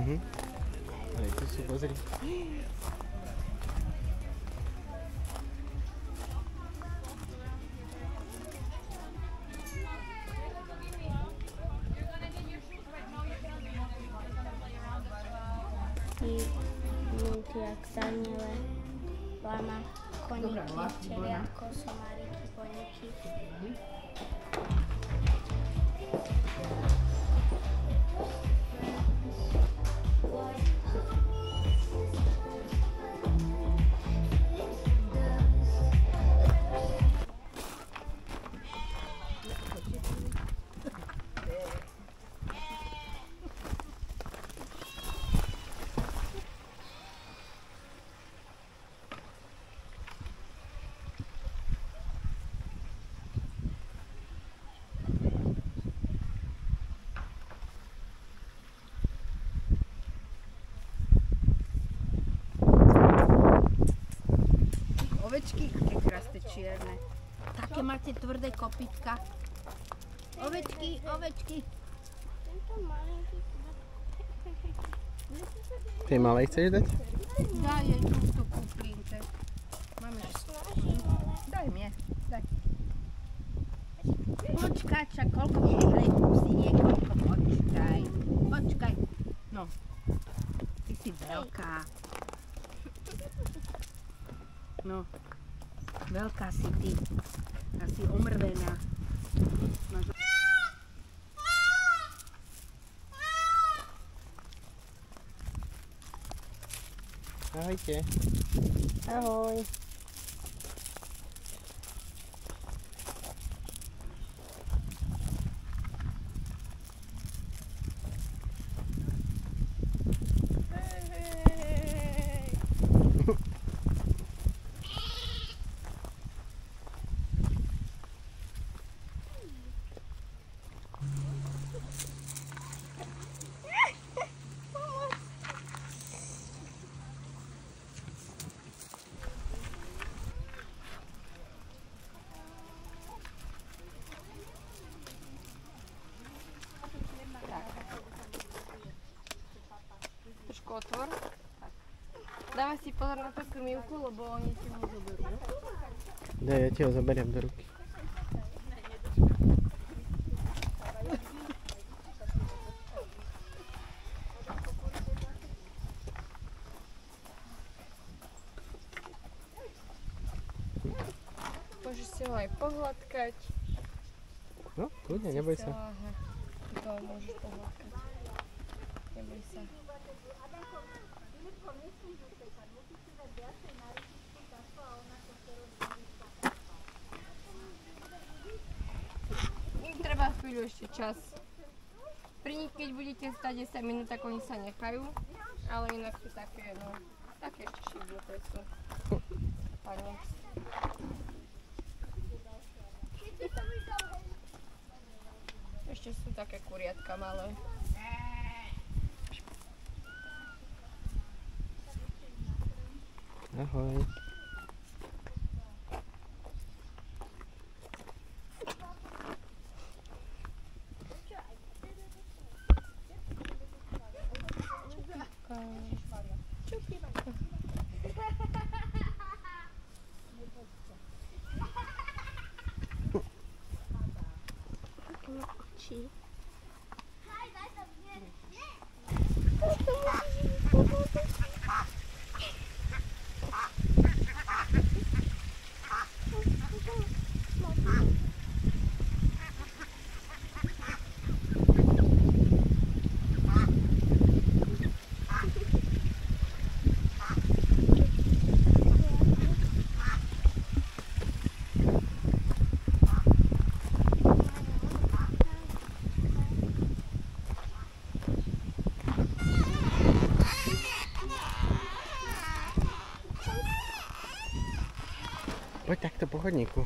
Aj tu sú, pozri. Minty jak Daniele, lama, koníky, čeriatko, somáriky, poníky. Ovečky, aké krásne čierne. Také máte tvrdé kopytka. Ovečky, ovečky. Tej malej chceš dať? Daj jej túto kúplinke. Máme. Daj mne, daj. Počkaj, čak, koľko chceš, si niekoľko, počkaj. Počkaj. No, ty si veľká. No, veľká si ty. Asi omrvená. Máš... Ahojte. Ahoj. Otvor. Dávaj si pozor na tú krmívku, lebo oni ti ho zoberú. Daj, ja ti ho zoberiem do ruky. Môžeš si ho aj pohľadkať. No, kľudne, neboj sa. To môžeš pohľadkať. Neboj sa. Treba chvíľu ešte čas. Pri nich, keď budete stať 10 minút, tak oni sa nechajú, ale inak sú také, no, také ešte šibnuté sú. Pane. Ešte sú také kuriatka malé. Ahoj. Oči. Poď takto po chodníku.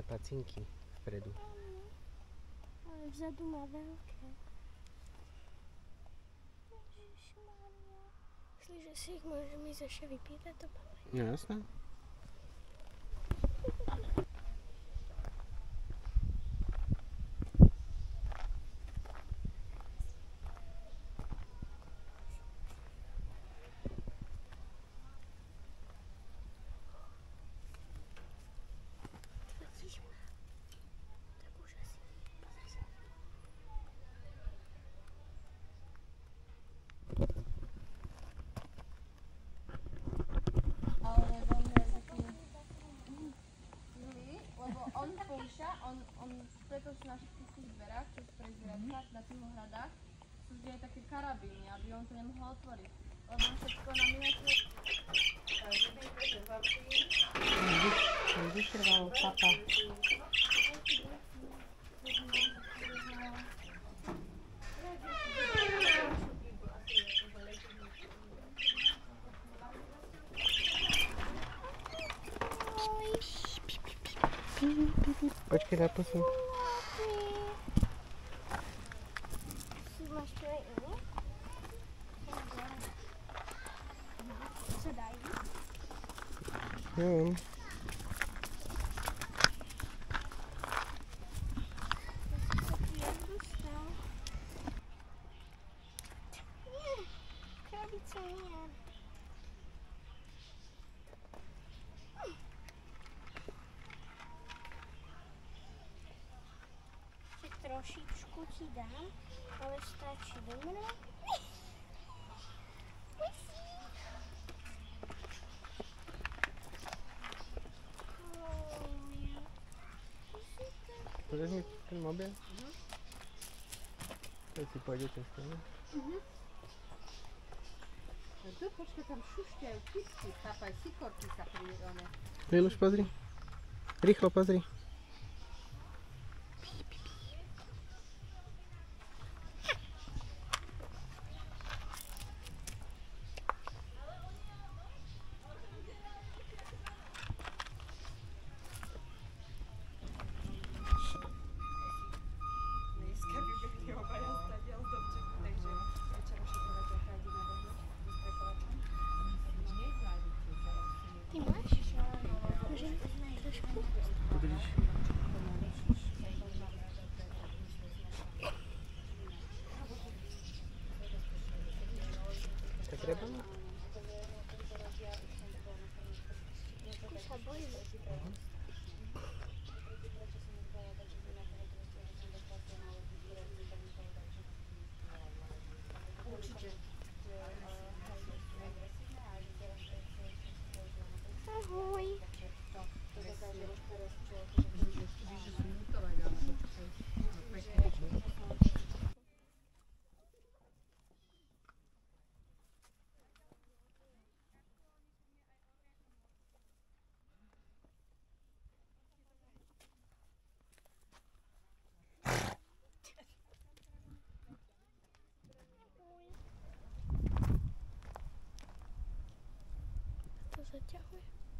pacinky vpredu. Ale vzadu má veľké. Ježišmaria. Myslíš, že si ich môžeme ísť ešte vypýtať do papajú? No jasné. Tak úžasný. Pozri sa. Ale veľmi je taký zlý, lebo on púšťa, preto sú na všetkých dverách, čo sú pre zvieratka, na tých hradách, sú vždy aj také karabíny, aby on to nemohol otvoriť. Lebo on všetko na miniatúru. Vyšerval papa. Počkej na pusu. Máš čo aj iné? Sa dá ísť? Neviem. Nie, krabice nie. Ešte trošičku ti dám, ale stačí, dobre? Podaš mi ten mobil? Keď si pôjdete s tým. No tu počkaj, tam šušťajú ptičky, papaj, sikorky sa prírodné. Liluš, pozri. Rýchlo pozri. Dneska vybehli obaja stadiaľ z domčeku, takže večer ošetrovať zachádzime do s prekovačom. Ty máš? Môžem trošku? Podríš. Tak treba? Trošku sa bojím. Ahoj. To zaťahuje.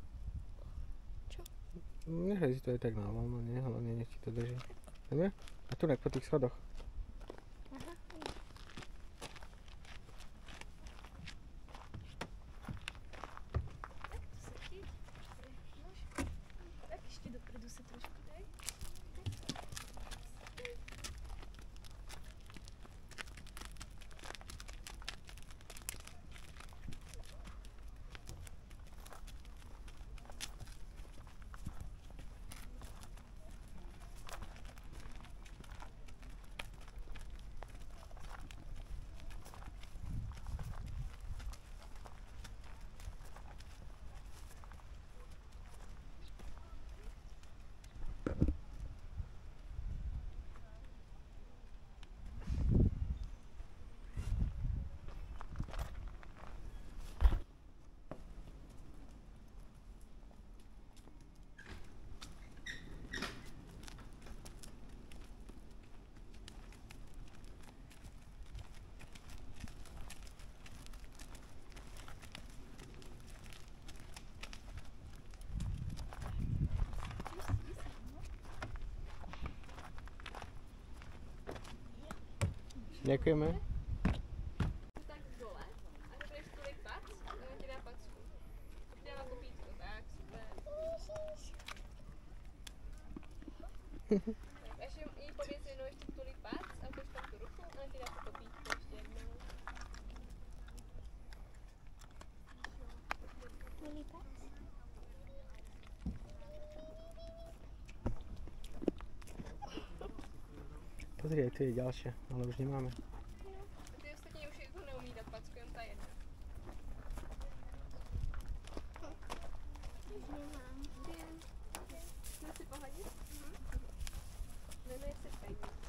Nechaj si to aj tak na voľno, nie? Hlavne nech ti to drží. Dobre? A tu po tých schodoch. Aha. Tak ešte dopredu sa trošku daj. Děkujeme. Tak dole a řekneš tolik pac, a on ti dá packu. Už dává kopítko, tak super. Tak až jí pověz jednou ještě tolik pac a ukaž tam tu ruku a on ti dá to kopítko ještě jednou. Milipac. Pozri, aj tu je ďalšia, ale už nemáme. A ty ostatní už jako neumí dát packu, jen ta jedna. Už nemám. Chci si pohladit? Jmenuje se Penny.